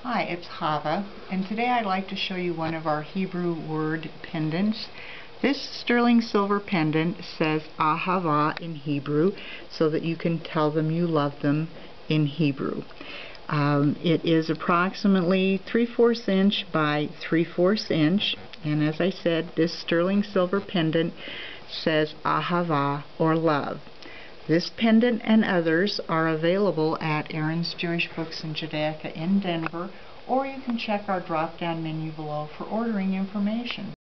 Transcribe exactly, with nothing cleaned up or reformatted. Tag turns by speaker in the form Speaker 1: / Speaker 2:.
Speaker 1: Hi, it's Ahava, and today I'd like to show you one of our Hebrew word pendants. This sterling silver pendant says Ahava in Hebrew, so that you can tell them you love them in Hebrew. Um, it is approximately three fourths inch by three fourths inch, and as I said, this sterling silver pendant says Ahava, or love. This pendant and others are available at Aaron's Jewish Books in Judaica in Denver, or you can check our drop-down menu below for ordering information.